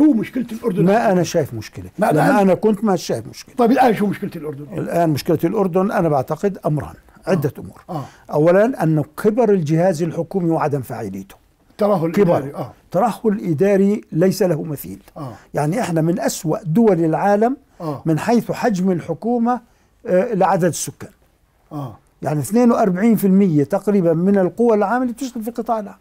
شو مشكلة الأردن؟ ما أنا شايف مشكلة، لما أنا كنت ما شايف مشكلة. طيب الآن شو مشكلة الأردن؟ الآن مشكلة الأردن أنا بعتقد أمران، عدة أمور. أولا أن كبر الجهاز الحكومي وعدم فاعليته، ترهل الإداري ليس له مثيل. يعني إحنا من أسوأ دول العالم من حيث حجم الحكومة لعدد السكان. يعني 42% تقريبا من القوى العاملة بتشتغل في القطاع العام.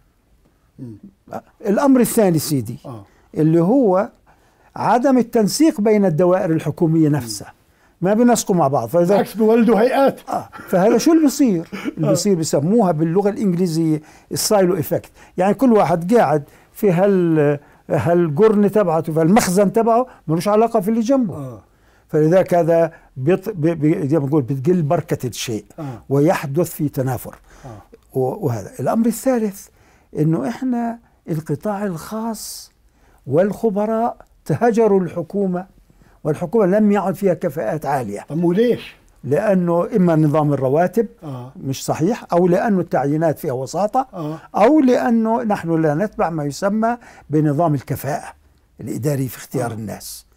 الأمر الثاني سيدي اللي هو عدم التنسيق بين الدوائر الحكومية نفسها، ما بينسقوا مع بعض، فإذا عكس بيولدوا هيئات. فهذا شو اللي بيصير؟ اللي بيصير بيسموها باللغة الإنجليزية السايلو إفكت، يعني كل واحد قاعد في هالقرن تبعته، في المخزن تبعه، ملوش علاقة في اللي جنبه. فلذلك هذا زي ما بنقول بتقل بركة الشيء ويحدث في تنافر. وهذا الأمر الثالث، إنه إحنا القطاع الخاص والخبراء تهجروا الحكومة، والحكومة لم يعد فيها كفاءات عالية. طب وليش؟ لأنه إما نظام الرواتب مش صحيح، أو لأنه التعيينات فيها وساطة، أو لأنه نحن لا نتبع ما يسمى بنظام الكفاءة الإداري في اختيار الناس.